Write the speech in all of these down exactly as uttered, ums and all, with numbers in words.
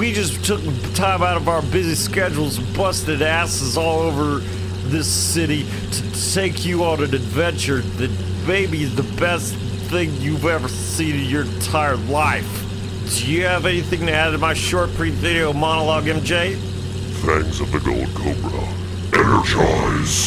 we just took time out of our busy schedules and busted asses all over this city to take you on an adventure that maybe is the best thing you've ever seen in your entire life. Do you have anything to add to my short pre-video monologue, M J? Fangs of the Gold Cobra, energize!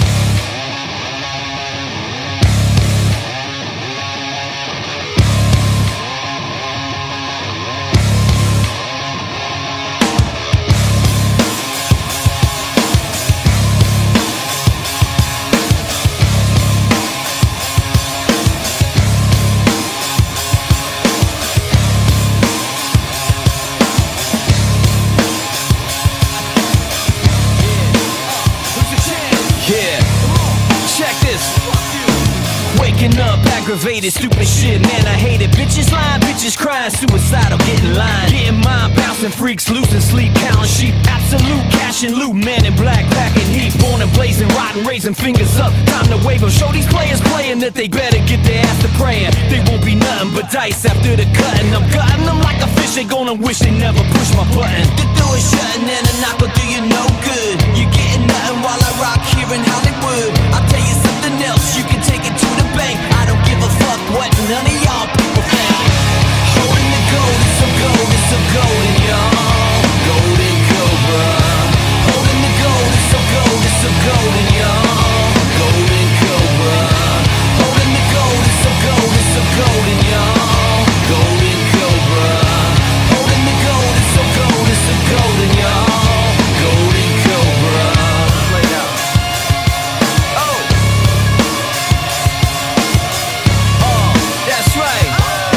Waking up, aggravated, stupid shit, man, I hate it. Bitches lying, bitches crying, suicidal, getting lined. Getting mind bouncing, freaks losing sleep, counting sheep. Absolute cash and loot, man in black, packing heat. Born and blazing, rotten, raising fingers up. Time to wave them, show these players playing that they better get their ass to praying. They won't be nothing but dice after the cutting. I'm gutting them like a fish, they gonna wish they never push my button. The door is shutting and a knock will do you no good. You're getting nothing while I rock here in Hollywood. I'll tell you something else, you can take it to the bank. I don't give a fuck what none of y'all people think. Holding the gold, it's so gold, it's so golden, y'all. Golden Cobra. Holding the gold, it's so gold, it's so golden, y'all. Golden Cobra. Holding the gold, it's so gold, it's so golden, y'all. Golden Cobra. Holding the gold, it's so gold, it's so golden, y'all. Golden Cobra. Play out. Oh. That's right.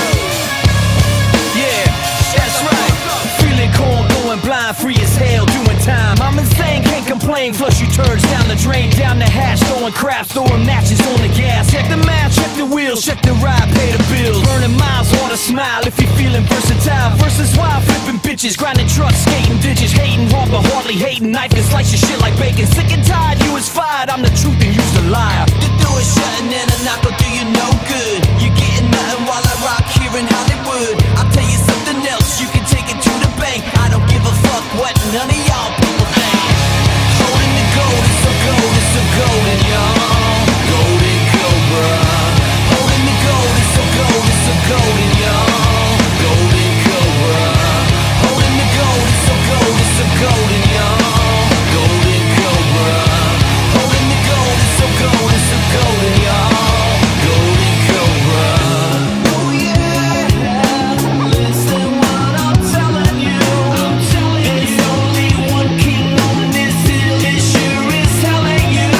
Yeah, that's right. Feeling cold, going blind, free as hell, doing time. I'm insane, can't complain. Flush you turds down the drain, down the hatch, throwing craps, throwing matches on the gas. Check the map, check the wheels, check the ride, pay the bills. Burning miles, want to smile if you're feeling versatile. Versus wild, flipping bitches, grinding trucks, skating ditches, hating hard but hardly hating. Knife and slice your shit like bacon. Sick and tired, you was fired. I'm the truth and you's the liar. The door is shutting and a knock will do you no good. You're getting nothing while I rock here in Hollywood. I'll tell you something else, you can take it to the bank. I don't give a fuck what none of y'all people think. Holding the gold, it's so gold, it's so golden, y'all. Golden Cobra. Holding the gold, it's so gold, it's so golden, y'all. Golden Cobra. Holding the gold, it's so gold, it's so golden, y'all. Golden Cobra. Holding the gold, it's so gold, it's so golden, y'all. Golden Cobra. Oh yeah, listen what I'm telling you. I'm telling you, there's only one king on this hill. It sure is telling you.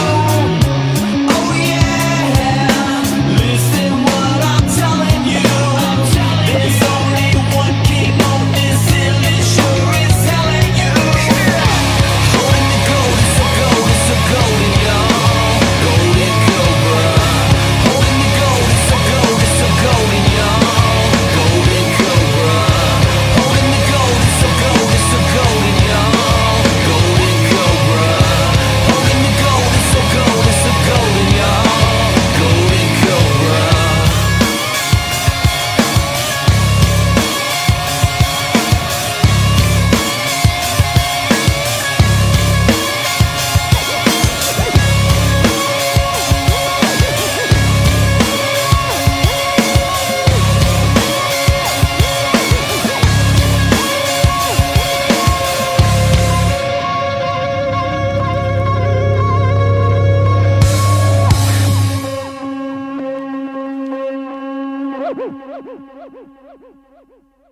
Oh yeah, listen what I'm telling you. I'm telling you, there's only one king on this hill. It sure is telling you. Holding the gold, it's so gold, it's so golden, y'all. Golden Cobra. Holding the gold, it's so gold, it's so golden, y'all. Golden Cobra. Holding the gold, it's so gold, it's so golden, y'all. Golden Cobra. Holding the gold, it's so gold, it's so golden, y'all. Golden Cobra. Woo-hoo!